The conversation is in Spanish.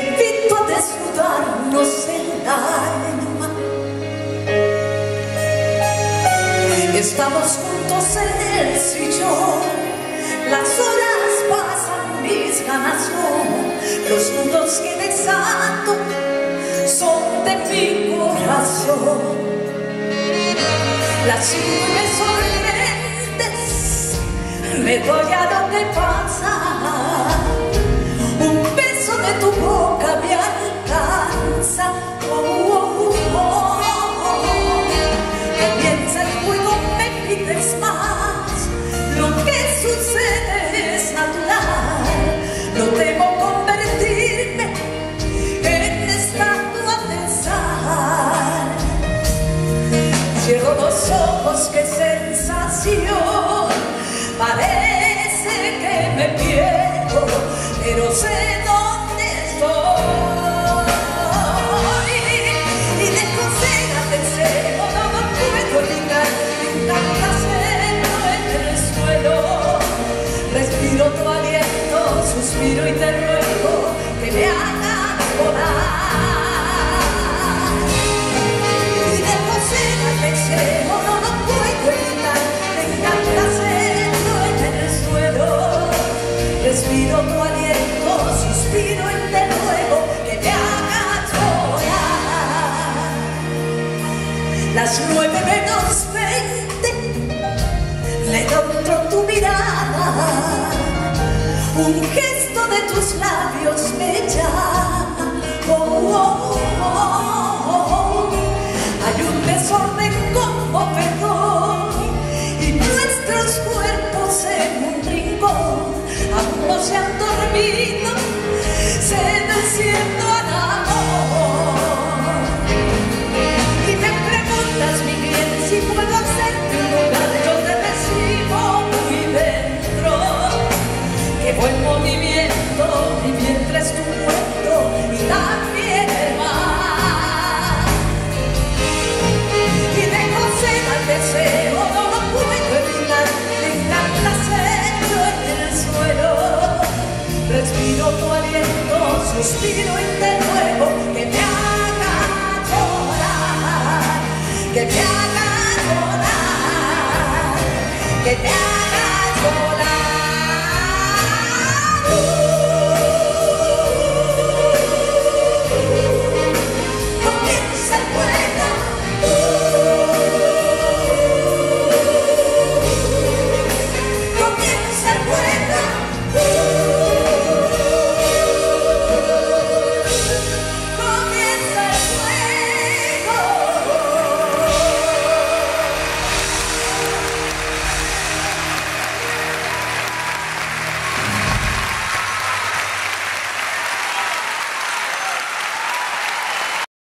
invito a desnudarnos en el alma. Estamos juntos en el sillón, las horas pasan, mis ganas no. Los nudos que desato son de mi corazón. Las nubes sonrientes me doy a lo que pasa. Un beso de tu boca me alcanza. Comienza el juego, me pides más. Lo que sucede es natural. No temo convertirme en estatua de sal. Cierro los ojos, qué sensación. Parece que me pierdo, pero sé dónde estoy. Y dejo cega el deseo, no lo puedo evitar. Me encanta hacerlo en el suelo. Respiro tu aliento, suspiro y te ruego que me hagas volar. Y dejo cega el deseo, no lo puedo evitar. Me encanta hacerlo en el suelo. Respiro tu aliento, suspiro y te ruego que me hagas volar. Las 9:20 le encuentro tu mirada. Un gesto de tus labios me llama. Hay un desorden conmovedor y nuestros cuerpos en un rincón aún no se han dormido, seduciendo al amor. Y me preguntas, mi bien, si puedo hacerte un lugar. Yo te recibo muy dentro. Qué buen movimiento, mi vientre es tu cuerpo y también el mar. Y dejo cega el deseo, no lo puedo evitar. Me encanta hacerlo en el suelo. Respiro tu aliento, suspiro y te ruego que me hagas volar. Que me hagas volar. Que me hagas